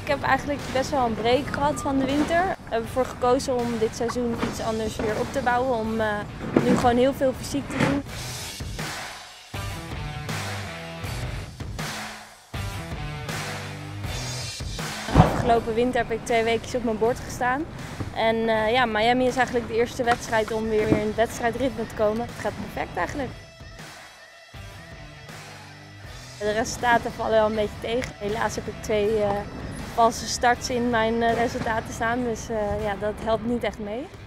Ik heb eigenlijk best wel een break gehad van de winter. We hebben ervoor gekozen om dit seizoen iets anders weer op te bouwen. Om nu gewoon heel veel fysiek te doen. Afgelopen winter heb ik 2 weken op mijn bord gestaan. En ja, Miami is eigenlijk de eerste wedstrijd om weer in het wedstrijdritme te komen. Het gaat perfect eigenlijk. De resultaten vallen wel een beetje tegen. Helaas heb ik 2 valse starts in mijn resultaten staan, dus ja, dat helpt niet echt mee.